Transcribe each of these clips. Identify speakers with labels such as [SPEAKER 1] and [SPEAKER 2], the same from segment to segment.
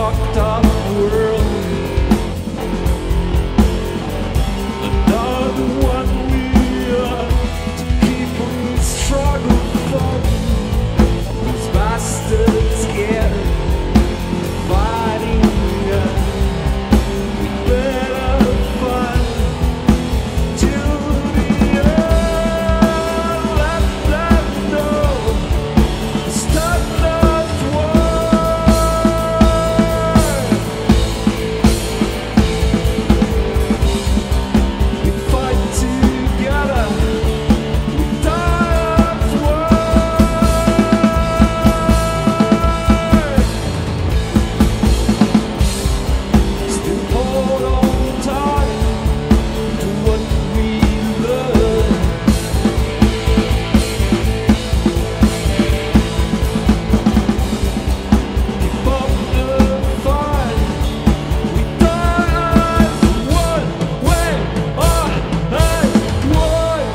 [SPEAKER 1] fucked up world. Another one we to keep on struggle for. These bastards get fighting. We better fight till the end. Let them know it's not war. We fight together. We die of war. Still hold on tight to what we learned. Keep up the fight. We die as one. We are as one.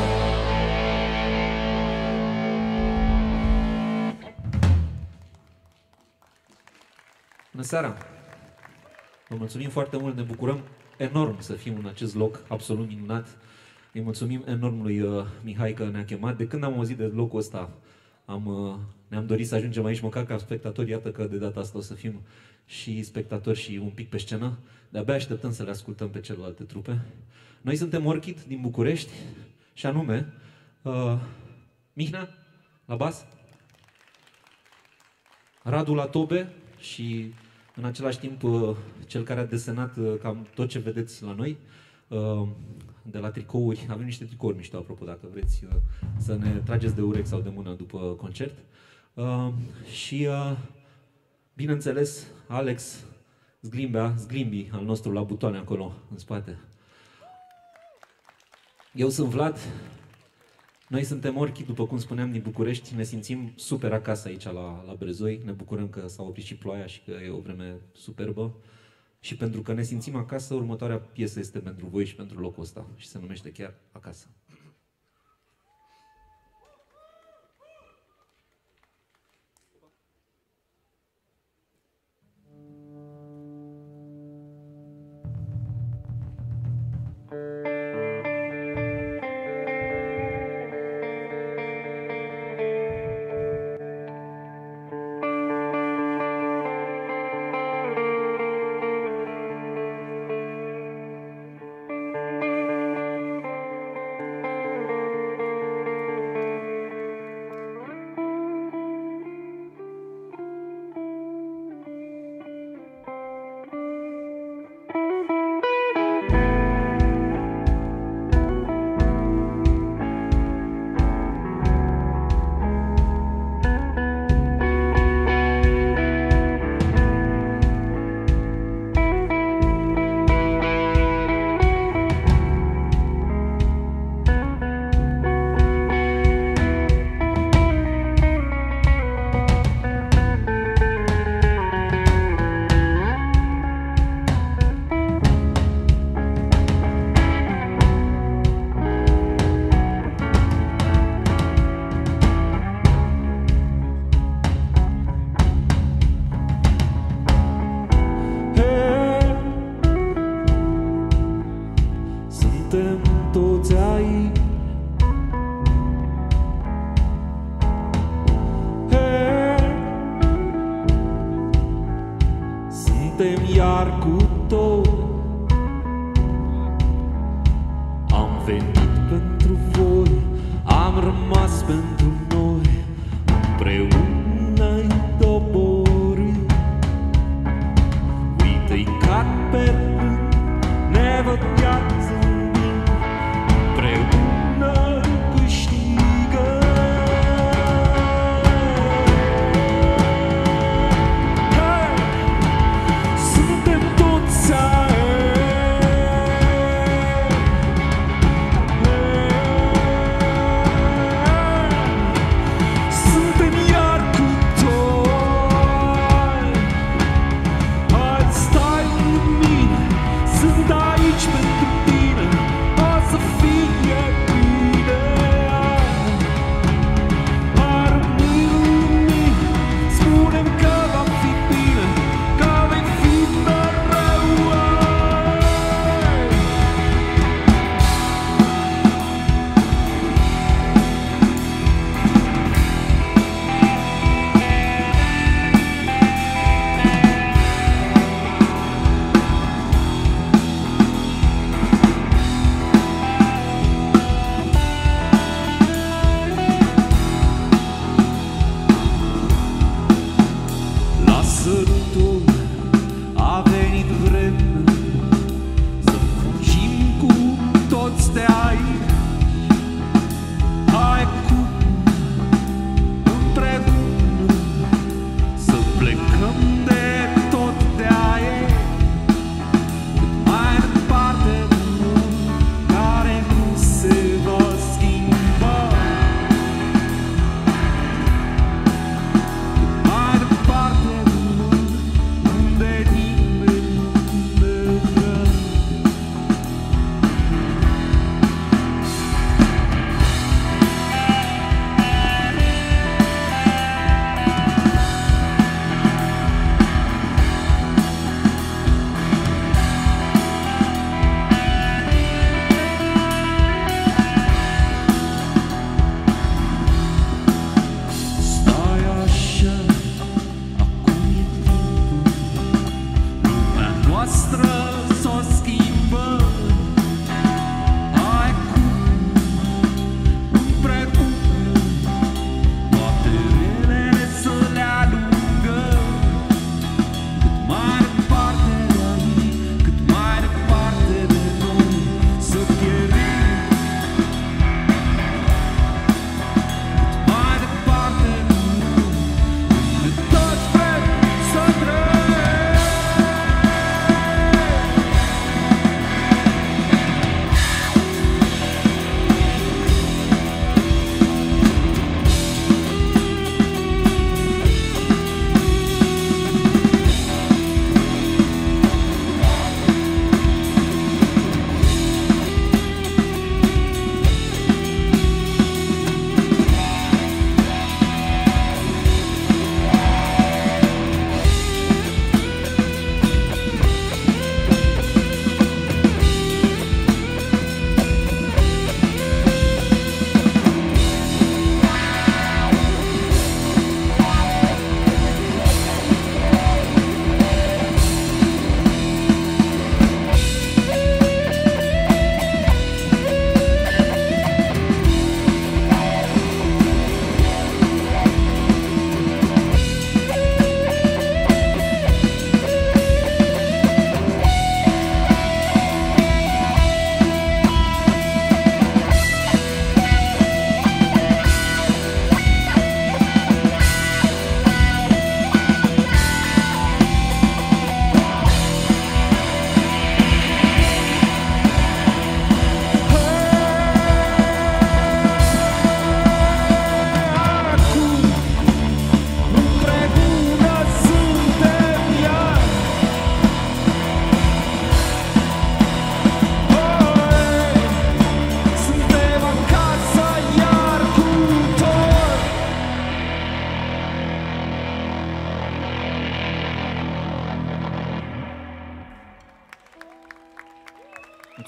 [SPEAKER 2] Bună seara! Vă mulțumim foarte mult, ne bucurăm enorm să fim în acest loc absolut minunat. Îi mulțumim enorm lui Mihai că ne-a chemat. De când am auzit de locul ăsta, ne-am dorit să ajungem aici măcar ca spectatori. Iată că de data asta o să fim și spectatori și un pic pe scenă. De-abia așteptăm să le ascultăm pe celelalte trupe. Noi suntem Orchid din București și anume Mihnea la bas, Radu la tobe și în același timp cel care a desenat cam tot ce vedeți la noi, de la tricouri. Avem niște tricouri mișto, apropo, dacă vreți să ne trageți de urechi sau de mână după concert. Și bineînțeles Alex Zglimbi al nostru la butoane acolo în spate. Eu sunt Vlad. Noi suntem Orchid, după cum spuneam, din București. Ne simțim super acasă aici la Brezoi. Ne bucurăm că s-a oprit și ploaia și că e o vreme superbă. Și pentru că ne simțim acasă, următoarea piesă este pentru voi și pentru locul ăsta. Și se numește chiar Acasă.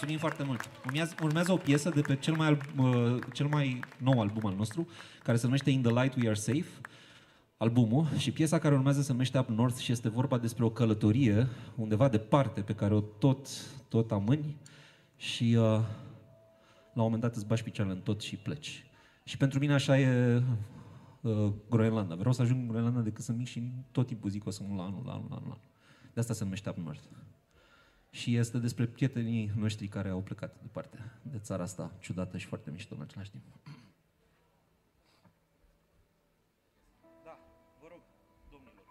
[SPEAKER 2] Mulțumim foarte mult. Urmează o piesă de pe cel mai nou album al nostru, care se numește In the Light We Are Safe, albumul, și piesa care urmează se numește Up North și este vorba despre o călătorie undeva departe pe care o tot amâni și la un moment dat îți bagi picioarele în tot și pleci. Și pentru mine așa e Groenlanda. Vreau să ajung în Groenlanda decât să mic și tot timpul zic că o să mă la anul. De asta se numește Up North. Și este despre prietenii noștri care au plecat departe de țara asta ciudată și foarte mișto în același timp. Da, vă rog, domnilor.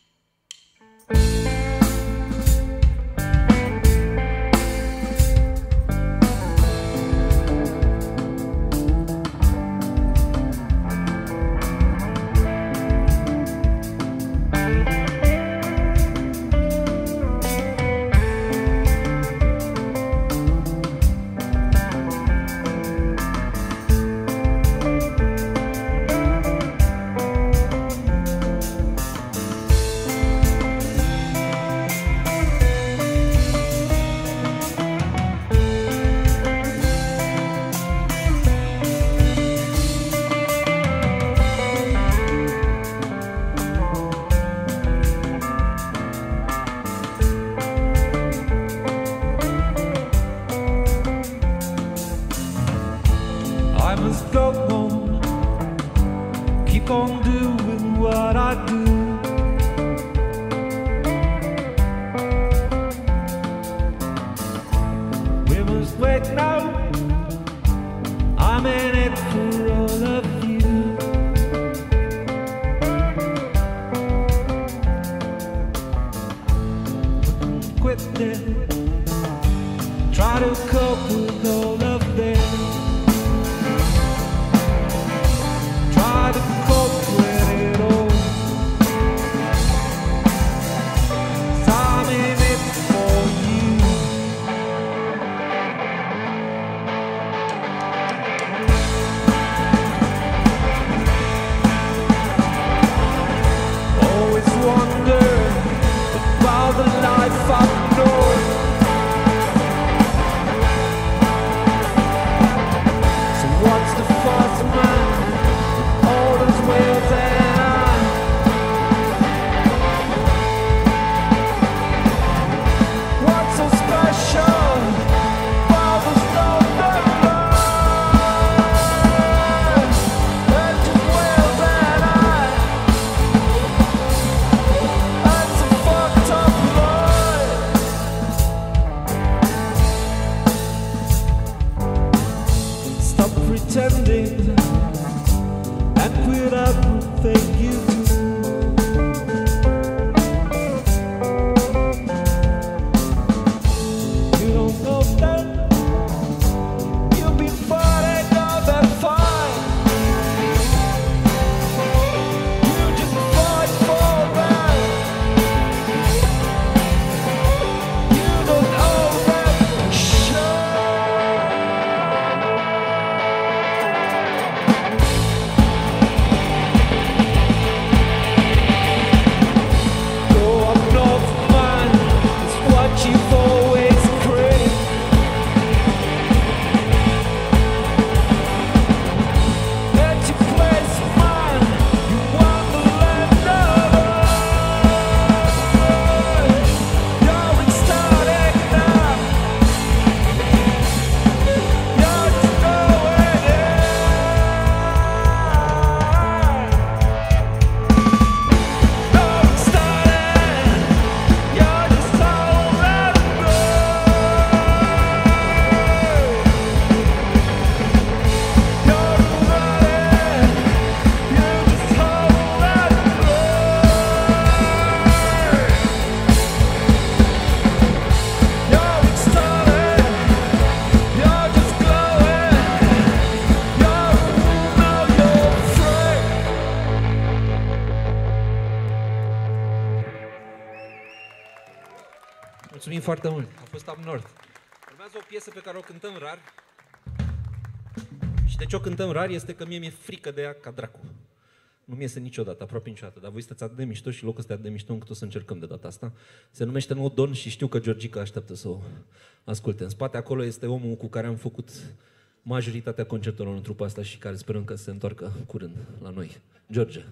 [SPEAKER 2] I must go home, keep on doing what I do. We must wait now, I'm in it for all of you. Quit them, try to cope with all of them. Try to cope with it all. I'm in it for you. Always wonder about the life up north. So what's the fuss, man? All those wheels and I. What's so special about those northern lights? And just wheels and I. And some fucked up life. Stop pretending and put up everything you do. You don't know that you've been fighting all that fight. You just fight for that. You don't know that shit. Go up north, man, it's what you've always craved. Let your place, man, you want the land of us. You're ecstatic now. You're just going in. You're ecstatic. You're just all around the You're running. You're just all around the You're ecstatic. You're just glowing. You're now you're free. Mulțumim foarte mult. A fost Up North. Urmează o piesă pe care o cântăm rar. Și de ce o cântăm rar este că mie mi-e frică de ea ca dracu. Nu mi iese niciodată, aproape niciodată, dar voi sunteți atât de mișto și locul ăsta de mișto încât o să încercăm de data asta. Se numește No Don și știu că Georgica așteaptă să o asculte. În spate acolo este omul cu care am făcut majoritatea concertelor în trupa asta și care sperăm că se întoarcă curând la noi. George.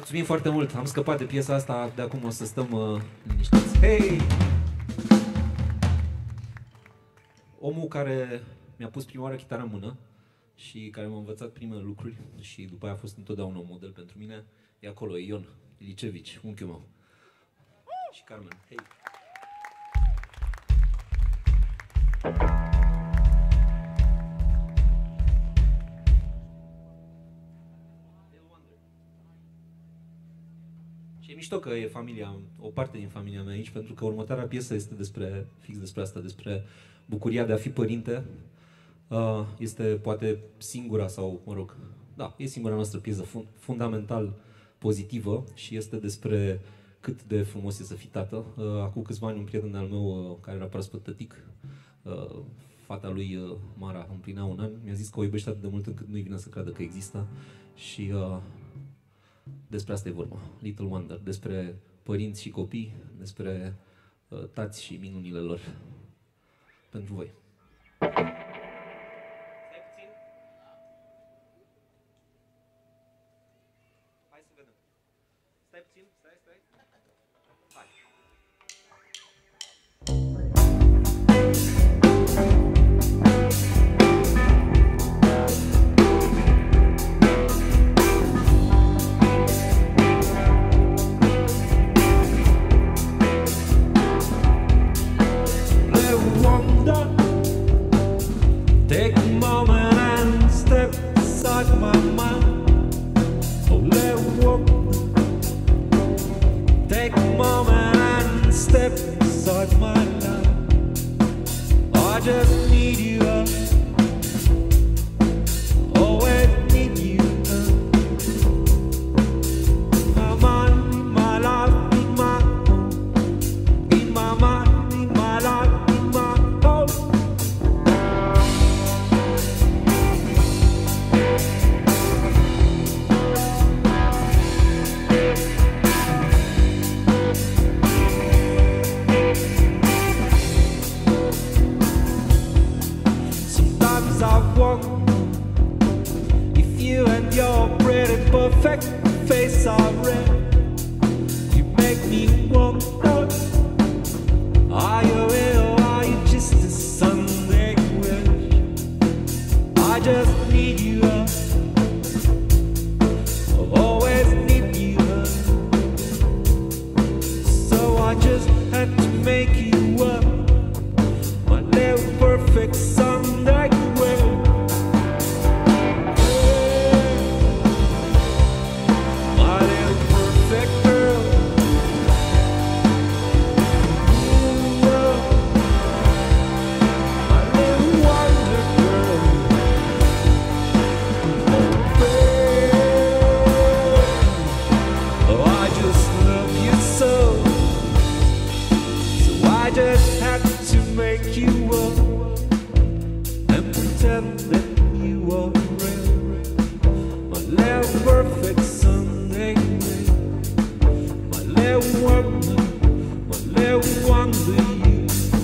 [SPEAKER 2] Mulțumim foarte mult, am scăpat de piesa asta, de acum o să stăm liniștiți. Hei! Omul care mi-a pus prima oară chitară în mână și care m-a învățat primele lucruri și după aia a fost întotdeauna un model pentru mine, e acolo, e Ion Ilicevici, unchiul meu. Și Carmen, hei! Și e mișto că e familia, o parte din familia mea aici, pentru că următoarea piesă este fix despre asta, despre bucuria de a fi părinte. Este poate singura sau, mă rog, da, e singura noastră piesă fundamental pozitivă și este despre cât de frumos e să fii tată. Acum câțiva ani un prieten al meu care era proaspăt tătic, fata lui Mara împlinea un an, mi-a zis că o iubește atât de mult încât nu-i vine să creadă că există și despre asta e vorba, Little Wonder, despre părinți și copii, despre tați și minunile lor. Pentru voi. Hai să vedem. Stai puțin, stai. Hai.
[SPEAKER 1] Take a moment and step inside my mind. Oh, let walk. Take a moment and step inside my life. I just need you. Always need you. My mind, in my life, in my home. In my mind, in my life, in my home. Sometimes I wonder if you and your pretty perfect face are red. You make me wonder, are you real or are you just a Sunday wish? I just need you, always need you, so I just had to make you up, my little perfect Sunday way. My little perfect girl. Ooh, my little wonder girl. Oh, I just love you so. So I just had to make you up and pretend that you are real. My little perfect Sunday way. My little wonder you.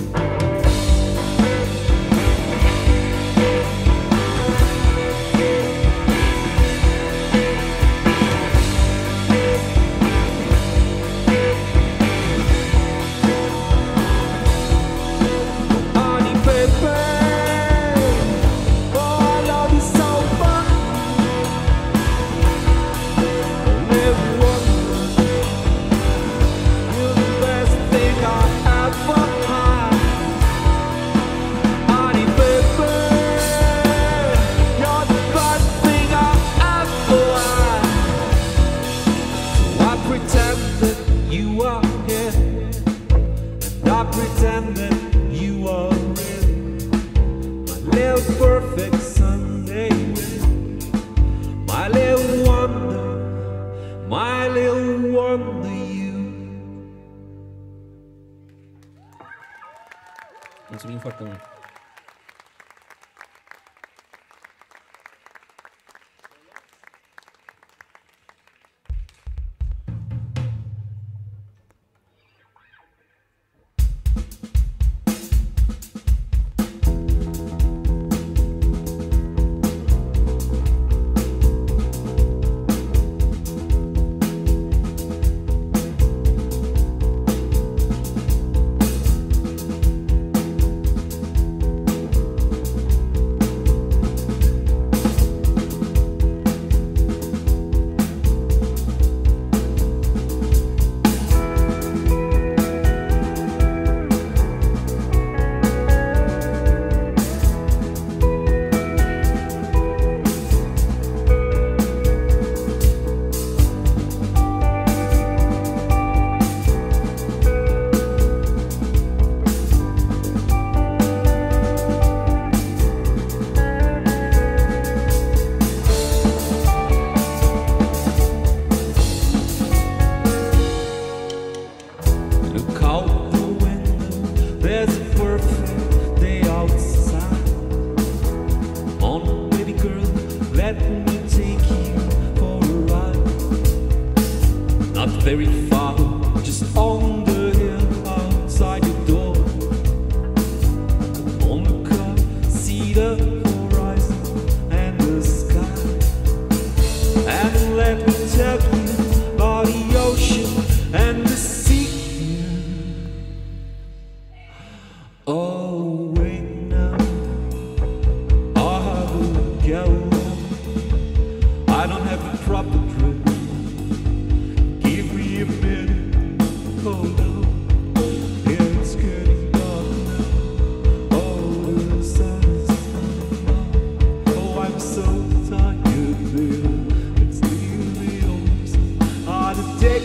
[SPEAKER 1] Honey, baby, oh, I love you so much. Oh, little wonder, you're the best thing I ever had. Honey, baby, you're the best thing I ever had. So I pretend that you are here, and I pretend that you are real. My little perfect Sunday wish. My little wonder you.
[SPEAKER 2] Mulțumim foarte mult.
[SPEAKER 1] Let me take you for a ride. Not very far, just on the hill outside your door. On the car, see the horizon and the sky. And let me tell you about the ocean and the sea. Oh, wait now, I'll have a go. I don't have a proper dress. Give me a minute, hold on. Yeah, it's getting dark now. Oh, the sun is coming up. Oh, I'm so tired, baby. It's nearly over. Hard to take.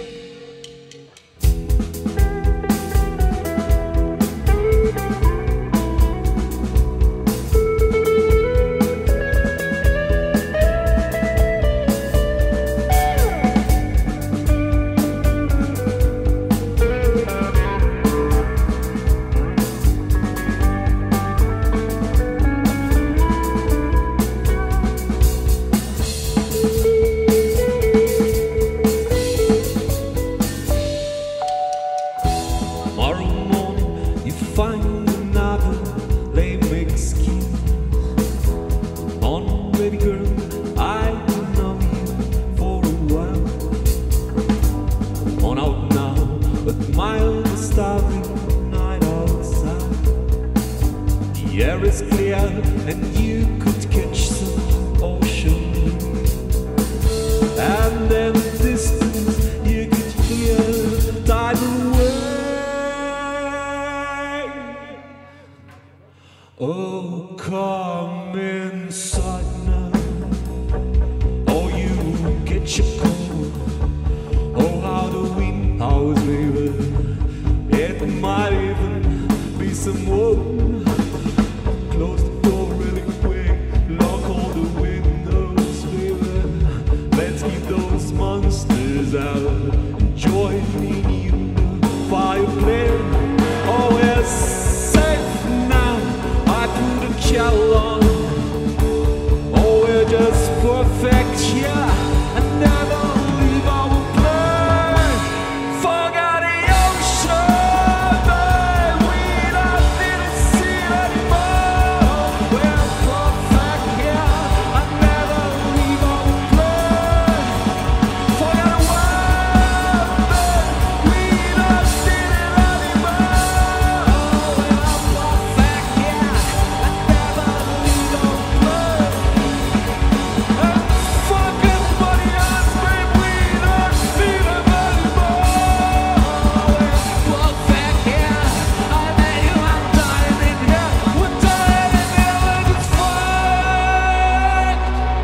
[SPEAKER 1] Tomorrow morning you find another lame excuse. On, baby girl, I've known you for a while. Come on out now, admire the starry night outside. The air is clear and you could catch some ocean breeze. And in the distance you could hear the tidal wave. Oh, come inside now. Oh, you get your coat. Oh, how the wind howls, baby. It might even be some more. Close the door really quick. Lock all the windows, baby. Let's keep those monsters out. Join me in the fireplace. Oh, we're safe now. I put a kettle on. Oh, we're just perfect, yeah. I never leave our place. Forget the ocean, babe. We don't need to see it anymore. We're perfect, yeah. I never leave our place. Forget the world, babe. We don't need it anymore. We're perfect, yeah. I never leave our place. Fuck everybody else, babe. We don't need them anymore. We're perfect, yeah. I met you, I'm dying in here. We're dying in here like it's fine.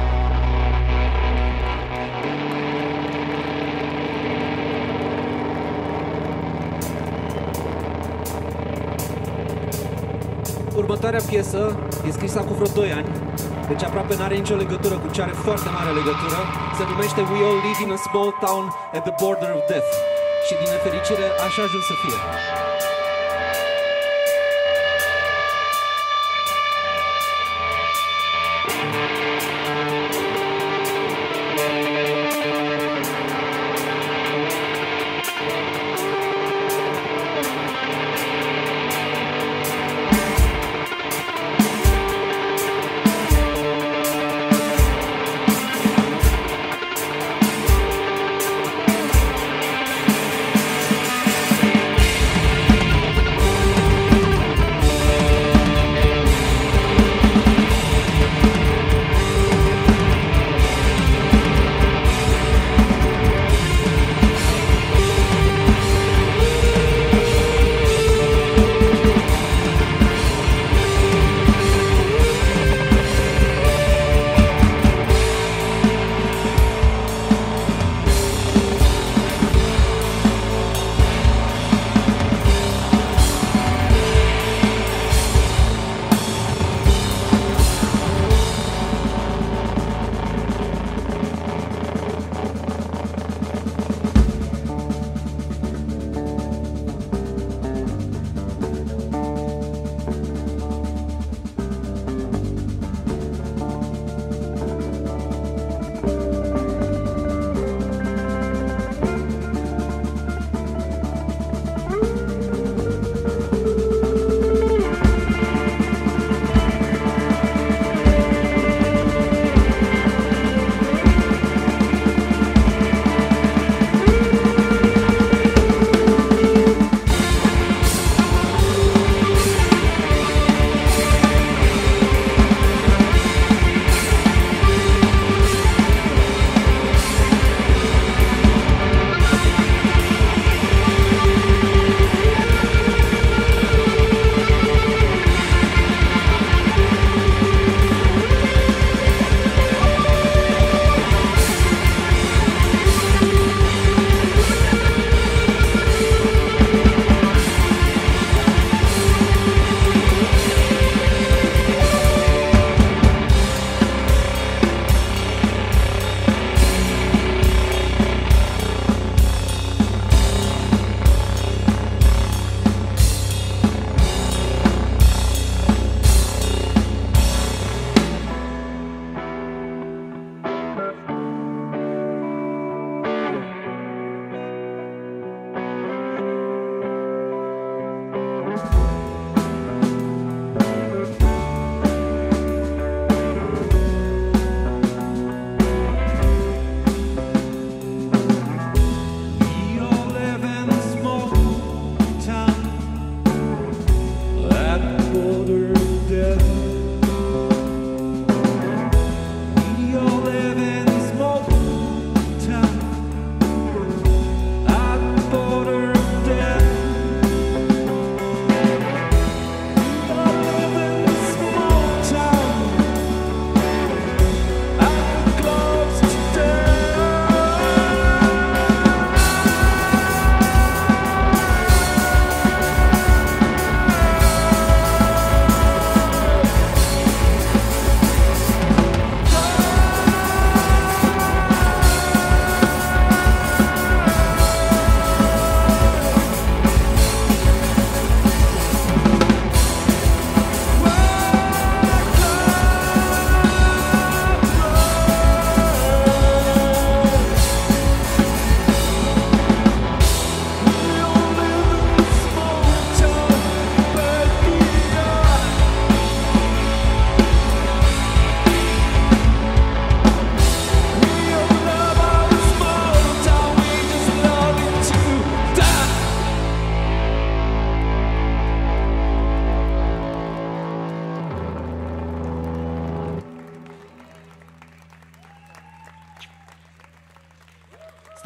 [SPEAKER 2] Următoarea piesă e scrisă cu vreo 2 ani, deci aproape n-are nicio legătură cu ce are foarte mare legătură. Se numește We All Live in a Small Town at the Border of Death. Și din nefericire așa ajuns să fie.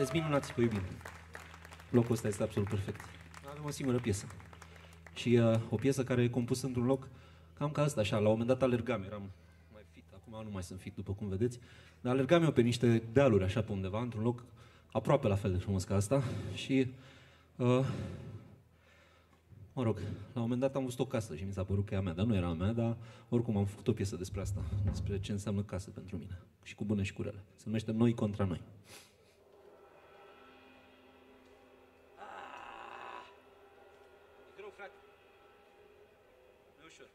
[SPEAKER 2] Sunteți minunați, vă iubim. Locul ăsta este absolut perfect. Avem o singură piesă. Și o piesă care e compusă într-un loc cam ca asta, așa. La un moment dat alergam, eram mai fit, acum nu mai sunt fit, după cum vedeți, dar alergam eu pe niște dealuri, așa, pe undeva, într-un loc aproape la fel de frumos ca asta și, mă rog, la un moment dat am văzut o casă și mi s-a părut că e a mea, dar nu era a mea, dar oricum am făcut o piesă despre asta, despre ce înseamnă casă pentru mine, și cu bune și cu rele. Se numește Noi contra noi. E greu, frate. Nu e ușor.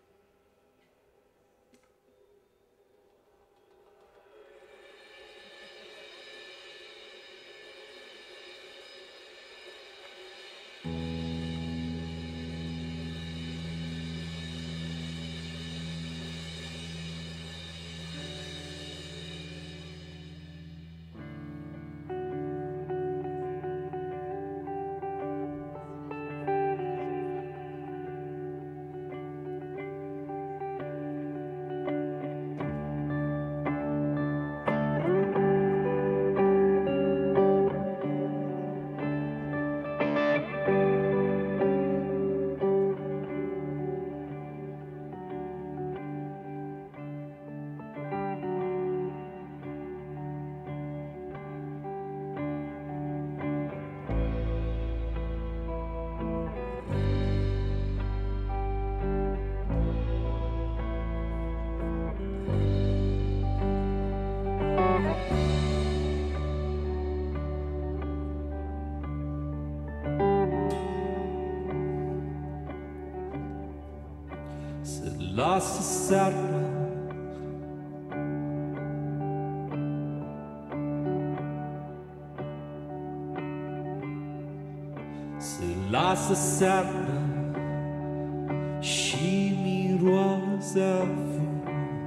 [SPEAKER 2] Lasă seara, se lasă seara și miroase a fum.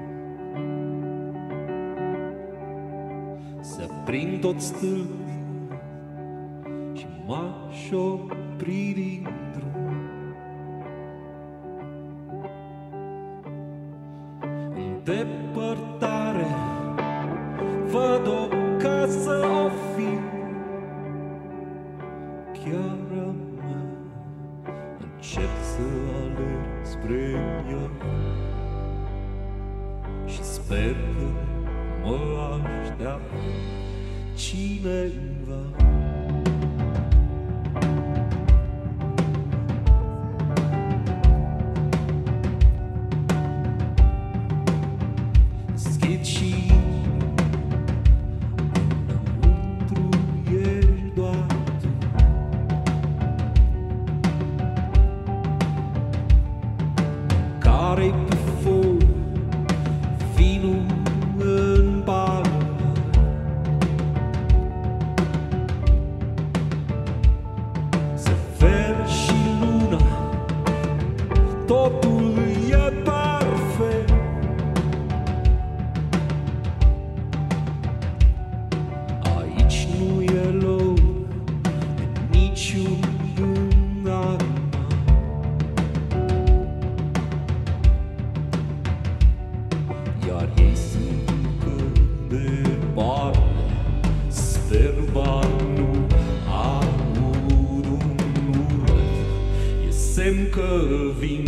[SPEAKER 2] Se aprind tot stâlpii și m-aș opri din drum. Depărtare, văd o casă, o fi chiar a mea. Încep să alerg spre ea și sper că mă așteaptă cineva. Care-i pe foc, vinul în bar. Se fer și luna, totul e perfect. Aici nu e loc de niciun gând. Iar ei sunt încă departe, sper ba nu aud un urlet, e semn că vin.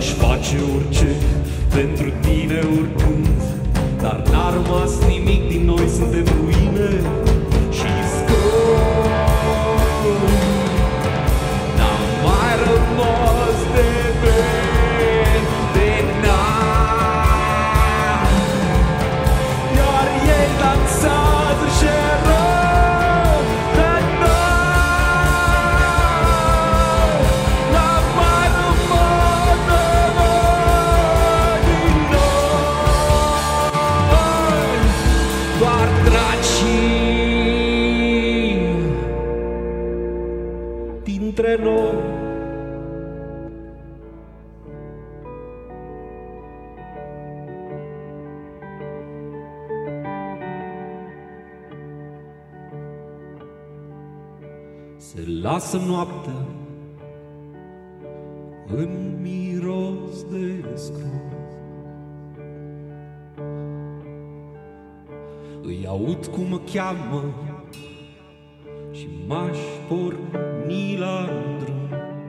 [SPEAKER 1] Aș face orice pentru tine oricând, dar n-a rămas nimic din noi, suntem ruine și scări. N-a mai rămas de veni, de n-am, iar ei dansează și rău de noi. N-a mai rămas de veni din noi, doar dracii dintre noi. Se lasă noaptea în miros de scros. Îi aud cum mă cheamă și m-aș porni la drum.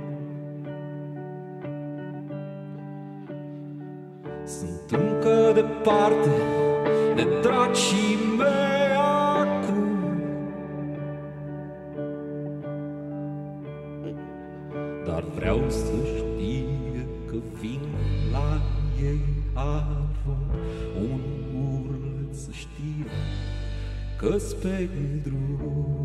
[SPEAKER 1] Sunt încă departe de dracii mei acum, dar vreau să știe că vin la ei arunc un urlet, să știe că-s pe drum.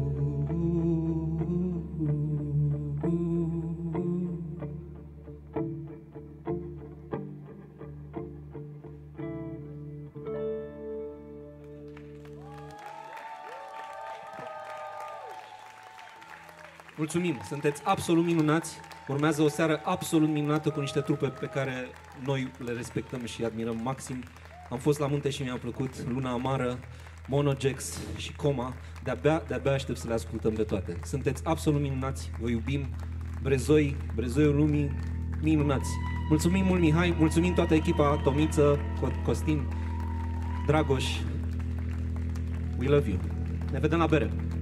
[SPEAKER 2] Mulțumim, sunteți absolut minunați. Urmează o seară absolut minunată cu niște trupe pe care noi le respectăm și admirăm maxim. Am fost la munte și mi-a plăcut Luna Amară, Monogex și Coma. De-abia aștept să le ascultăm pe toate. Sunteți absolut minunați, vă iubim. Brezoiul lumii, minunați. Mulțumim mult, Mihai, mulțumim toată echipa, Tomiță, Costin, Dragoș. We love you. Ne vedem la bere.